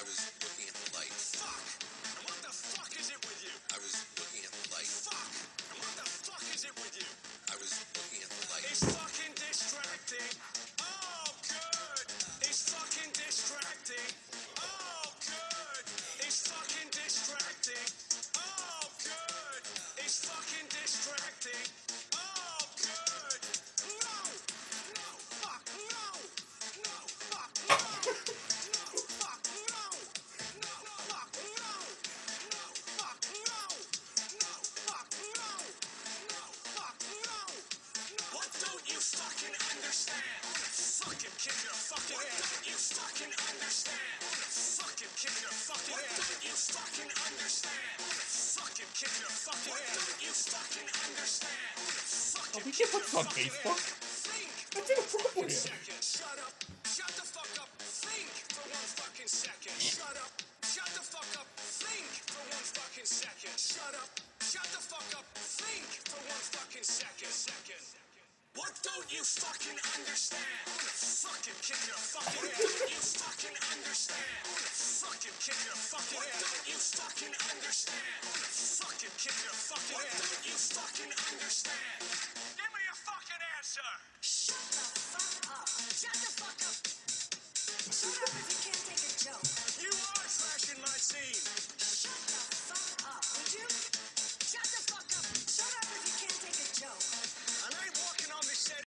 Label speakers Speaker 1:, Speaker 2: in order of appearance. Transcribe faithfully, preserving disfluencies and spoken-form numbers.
Speaker 1: I was looking at the light.
Speaker 2: Fuck! And what the fuck is it with you?
Speaker 1: I was looking at the light.
Speaker 2: Fuck! And what the fuck is it with you?
Speaker 1: I was looking at the light.
Speaker 2: It's fucking distracting. Oh, good. It's fucking distracting. Oh, good. It's fucking distracting. Oh, good. It's fucking distracting. Oh, good. No! No! Fuck! No! No! Fuck! No! No! Fuck! No! No! Fuck! No! No! Fuck! No! No! Fuck! No! No! Fuck! No! What don't you fucking understand? Fucking kick your fucking ass. What don't you fucking understand? Fucking kick your fucking ass. What don't you fucking understand? Fucking kick your fucking ass. What don't you fucking understand?
Speaker 3: Oh, we can't put this on Facebook. That's inappropriate.
Speaker 2: Shut up. Shut the fuck up. Think for one fucking second. Shut up. Shut the fuck up. Think for one fucking second. Shut up. Shut the fuck up. Think for one fucking second. Second. What don't you fucking understand? Fucking kick your fucking ass. What don't you fucking understand? Fucking kick your fucking ass. What don't you fucking understand? Fucking kick your fucking ass. What don't you fucking understand? Give me a fucking answer. Shut the fuck up. Shut the fuck up.